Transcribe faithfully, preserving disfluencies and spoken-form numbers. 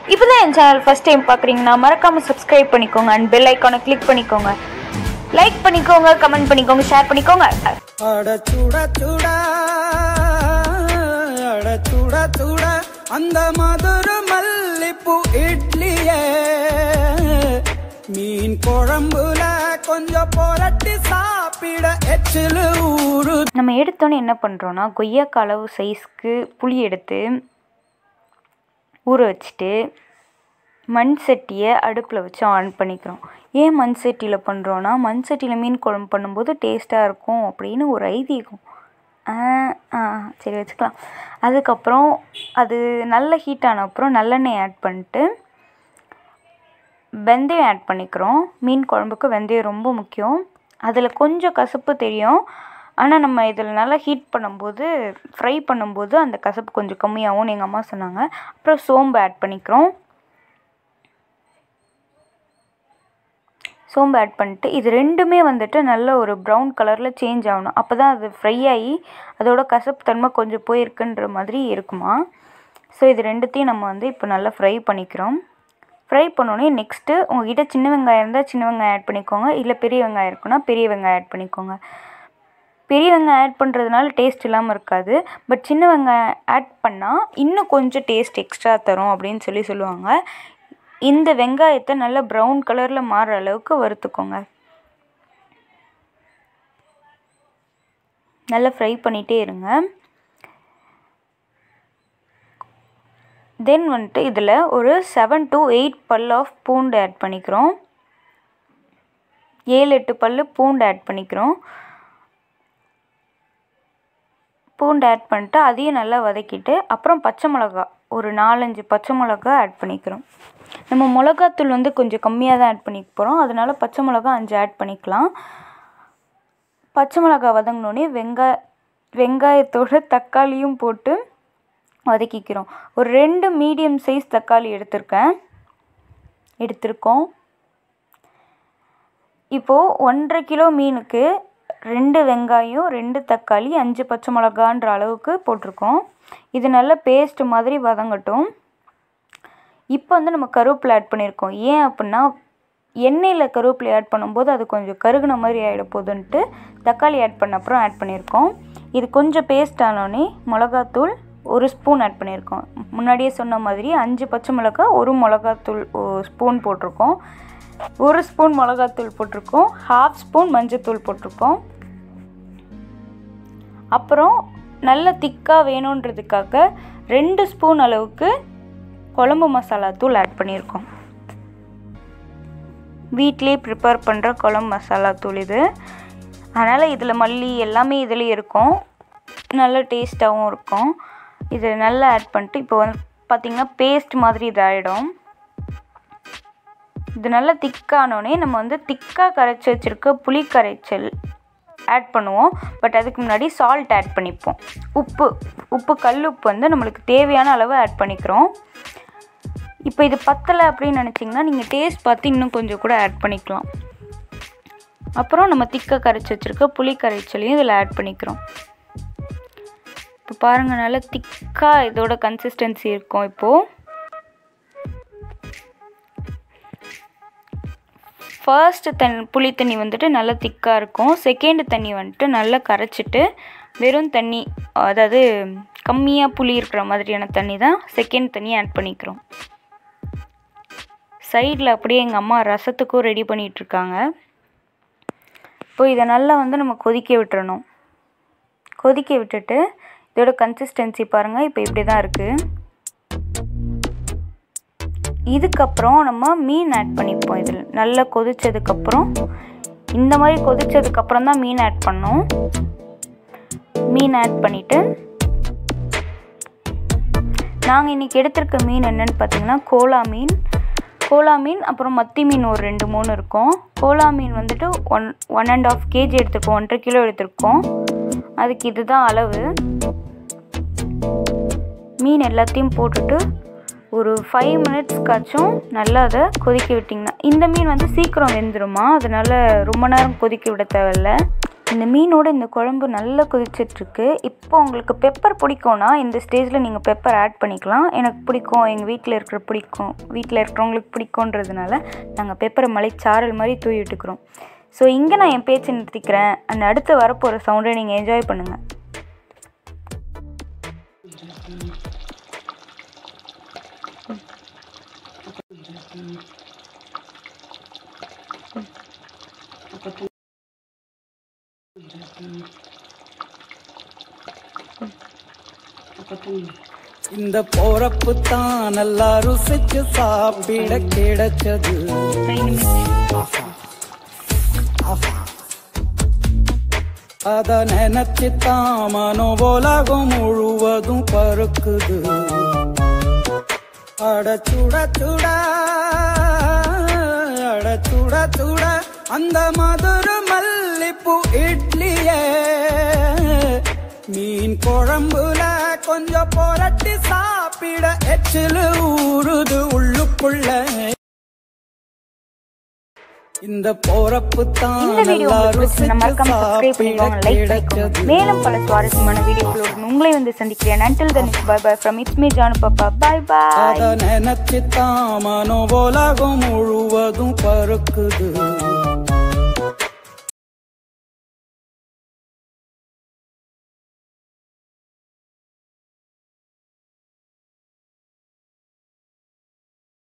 இப்போதான் என் channel first time பார்க்குறீங்கன்னா மறக்காமல் சப்ஸ்கிரைப் பண்ணிக்கோங்க அண்ட் பெல் ஐக்கானை கிளிக் பண்ணிக்கோங்க. லைக் பண்ணிக்கோங்க, கமெண்ட் பண்ணிக்கோங்க, ஷேர் பண்ணிக்கோங்க. அட சூடா சூடா அட சூடா சூடா அந்த மதுர மல்லிப்பூ இட்லியே மீன் குழம்புல கொஞ்சம் போரட்டி சாப்பிட எச்சிலு ஊரு. நம்ம எடுத்தோன்னே என்ன பண்ணுறோன்னா கொய்யாக்காய் அளவு சைஸ்க்கு புளி எடுத்து ஊற வச்சுட்டு மண் சட்டியை அடுப்பில் வச்சு ஆன் பண்ணிக்கிறோம். ஏன் மண் சட்டியில் பண்ணுறோன்னா மண் சட்டியில் மீன் குழம்பு பண்ணும்போது டேஸ்ட்டாக இருக்கும் அப்படின்னு ஒரு ஐதீகம். ஆ சரி வச்சுக்கலாம். அதுக்கப்புறம் அது நல்ல ஹீட் ஆன அப்புறம் நல்லெண்ணெய் ஆட் பண்ணிட்டு வெந்தயம் ஆட் பண்ணிக்கிறோம். மீன் குழம்புக்கு வெந்தயம் ரொம்ப முக்கியம். அதில் கொஞ்சம் கசப்பு தெரியும், ஆனால் நம்ம இதில் நல்லா ஹீட் பண்ணும்போது ஃப்ரை பண்ணும்போது அந்த கசப்பு கொஞ்சம் கம்மியாகும்னு எங்கள் அம்மா சொன்னாங்க. அப்புறம் சோம்பு ஆட் பண்ணிக்கிறோம். சோம்பு ஆட் பண்ணிட்டு இது ரெண்டுமே வந்துட்டு நல்ல ஒரு ப்ரௌன் கலரில் சேஞ்ச் ஆகணும். அப்போ தான் அது ஃப்ரை ஆகி அதோட கசப்பு தன்மை கொஞ்சம் போயிருக்குன்ற மாதிரி இருக்குமா. ஸோ இது ரெண்டுத்தையும் நம்ம வந்து இப்போ நல்லா ஃப்ரை பண்ணிக்கிறோம். ஃப்ரை பண்ணோன்னே நெக்ஸ்ட்டு உங்கள்கிட்ட சின்ன வெங்காயம் இருந்தால் சின்ன வெங்காயம் ஆட் பண்ணிக்கோங்க, இல்லை பெரிய வெங்காயம் இருக்குன்னா பெரிய வெங்காயம் ஆட் பண்ணிக்கோங்க. பெரிய வெங்காயம் ஆட் பண்ணுறதுனால டேஸ்ட் இல்லாமல் இருக்காது, பட் சின்ன வெங்காயம் ஆட் பண்ணால் இன்னும் கொஞ்சம் டேஸ்ட் எக்ஸ்ட்ரா தரும் அப்படின்னு சொல்லி சொல்லுவாங்க. இந்த வெங்காயத்தை நல்லா ப்ரௌன் கலரில் மாறுற அளவுக்கு வறுத்துக்கோங்க. நல்லா ஃப்ரை பண்ணிகிட்டே இருங்க. தென் வந்துட்டு இதில் ஒரு செவன் டு எயிட் பல் ஆஃப் பூண்டு ஆட் பண்ணிக்கிறோம். ஏழு எட்டு பல் பூண்டு ஆட் பண்ணிக்கிறோம். பூண்டு ஆட் பண்ணிட்டு அதையும் நல்லா வதக்கிட்டு அப்புறம் பச்சை மிளகா ஒரு நாலஞ்சு பச்சை மிளகா ஆட் பண்ணிக்கிறோம். நம்ம மிளகாத்தூள் வந்து கொஞ்சம் கம்மியாக தான் ஆட் பண்ணிக்க போகிறோம், அதனால பச்சை மிளகா அஞ்சு ஆட் பண்ணிக்கலாம். பச்சை மிளகா வதங்கினோடனே வெங்காய வெங்காயத்தோட தக்காளியும் போட்டு வதக்கிக்கிறோம். ஒரு ரெண்டு மீடியம் சைஸ் தக்காளி எடுத்திருக்கேன் எடுத்திருக்கோம் இப்போது ஒன்றரை கிலோ மீனுக்கு ரெண்டு வெங்காயம் ரெண்டு தக்காளி அஞ்சு பச்சை மிளகான்ற அளவுக்கு போட்டிருக்கோம். இது நல்லா பேஸ்ட் மாதிரி வதங்கட்டும். இப்போ வந்து நம்ம கருவேப்பிலை ஆட் பண்ணியிருக்கோம். ஏன் அப்படின்னா எண்ணெயில் கருவேப்பிலை ஆட் பண்ணும்போது அது கொஞ்சம் கருகுன மாதிரி ஆகிட போதுன்ட்டு தக்காளி ஆட் பண்ண அப்புறம் ஆட் பண்ணியிருக்கோம். இது கொஞ்சம் பேஸ்ட் ஆனோடனே மிளகாத்தூள் ஒரு ஸ்பூன் ஆட் பண்ணியிருக்கோம். முன்னாடியே சொன்ன மாதிரி அஞ்சு பச்சை மிளகா ஒரு மிளகாத்தூள் ஸ்பூன் போட்டிருக்கோம். ஒரு ஸ்பூன் மிளகாத்தூள் போட்டிருக்கோம். ஹாஃப் ஸ்பூன் மஞ்சத்தூள் போட்டிருக்கோம். அப்புறம் நல்ல திக்காக வேணுன்றதுக்காக ரெண்டு ஸ்பூன் அளவுக்கு குழம்பு மசாலா தூள் ஆட் பண்ணியிருக்கோம். வீட்டிலே ப்ரிப்பேர் பண்ணுற குழம்பு மசாலா தூள் இது. அதனால் இதில் மல்லி எல்லாமே இதில் இருக்கும், நல்ல டேஸ்ட்டாகவும் இருக்கும். இது நல்லா ஆட் பண்ணிட்டு இப்போ வந்து பார்த்திங்கன்னா பேஸ்ட் மாதிரி இதாகிடும். இது நல்லா திக்கானோடனே நம்ம வந்து திக்காக கரைச்சி வச்சுருக்க புளி கரைச்சல் ஆட் பண்ணுவோம். பட் அதுக்கு முன்னாடி சால்ட் ஆட் பண்ணிப்போம். உப்பு உப்பு கல் உப்பு வந்து நம்மளுக்கு தேவையான அளவு ஆட் பண்ணிக்கிறோம். இப்போ இது பத்தலை அப்படின்னு நினச்சிங்கன்னா நீங்கள் டேஸ்ட் பார்த்து இன்னும் கொஞ்சம் கூட ஆட் பண்ணிக்கலாம். அப்புறம் நம்ம திக்காக கரைச்சி வச்சுருக்க புளி கரைச்சலையும் இதில் ஆட் பண்ணிக்கிறோம். இப்போ பாருங்கள் நல்லா திக்காக இதோட கன்சிஸ்டன்சி இருக்கும். இப்போது ஃபர்ஸ்ட்டு தண் புளி தண்ணி வந்துட்டு நல்லா திக்காக இருக்கும். செகண்டு தண்ணி வந்துட்டு நல்லா கரைச்சிட்டு வெறும் தண்ணி, அதாவது கம்மியாக புளி இருக்கிற மாதிரியான தண்ணி தான் செகண்ட் தண்ணி ஆட் பண்ணிக்கிறோம். சைடில் அப்படியே எங்கள் அம்மா ரசத்துக்கும் ரெடி பண்ணிகிட்ருக்காங்க. இப்போ இதை நல்லா வந்து நம்ம கொதிக்க விட்டுறணும். கொதிக்க விட்டுட்டு இதோட கன்சிஸ்டன்சி பாருங்கள், இப்போ இப்படி தான் இருக்குது. இதுக்கப்புறம் நம்ம மீன் ஆட் பண்ணிப்போம். இதில் நல்லா கொதித்ததுக்கப்புறம் இந்த மாதிரி கொதித்ததுக்கப்புறம் தான் மீன் ஆட் பண்ணோம். மீன் ஆட் பண்ணிவிட்டு நாங்கள் இன்றைக்கி எடுத்திருக்க மீன் என்னென்னு பார்த்தீங்கன்னா கோலா மீன் கோலா மீன் அப்புறம் மத்தி மீன் ஒரு ரெண்டு மூணு இருக்கும். கோலா மீன் வந்துட்டு one one and half KG எடுத்திருக்கோம், ஒன்றரை கிலோ எடுத்திருக்கோம். அதுக்கு இதுதான் அளவு. மீன் எல்லாத்தையும் போட்டுட்டு ஒரு ஃபைவ் மினிட்ஸ்க்காச்சும் நல்லா அதை கொதிக்க விட்டிங்கன்னா, இந்த மீன் வந்து சீக்கிரம் வெந்துடுமா, அதனால் ரொம்ப நேரம் கொதிக்க விட தேவையில்ல. இந்த மீனோட இந்த குழம்பு நல்லா கொதிச்சிட்ருக்கு. இப்போ உங்களுக்கு பெப்பர் பிடிக்கும்னா இந்த ஸ்டேஜில் நீங்கள் பெப்பர் ஆட் பண்ணிக்கலாம். எனக்கு பிடிக்கும், எங்கள் வீட்டில் இருக்கிற பிடிக்கும் வீட்டில் இருக்கிறவங்களுக்கு பிடிக்குன்றதுனால நாங்கள் பெப்பரை மலைச்சாரல் மாதிரி தூவி விட்டுக்கிறோம். ஸோ இங்கே நான் என் பேச்சு நிறுத்திக்கிறேன். அந்த அடுத்து வரப்போகிற சவுண்டை நீங்கள் என்ஜாய் பண்ணுங்கள். இந்த போறப்பு தான் நல்லா ருசிச்சு சாப்பிட கிடைச்சது. அத நினைச்சு தான் மனோ உலகம் முழுவதும் பருக்குது. அட சுட சுட அட சுட சுட அந்த மதுர மல்லிப்பூ இட்லியே மீன் குழம்புல கொஞ்சம் புரட்டி சாப்பிட எச்சிலு ஊறுது உள்ளுக்குள்ள. இந்த போறப்பு தான் மேலும் பல சுவாரஸ்யமான வீடியோக்களோடு உங்களை வந்து சந்திக்கிறேன். Until then, bye bye from it's me John Papa. Bye bye. நினைச்சு தான் மனோ உலகம் முழுவதும் பருக்குது.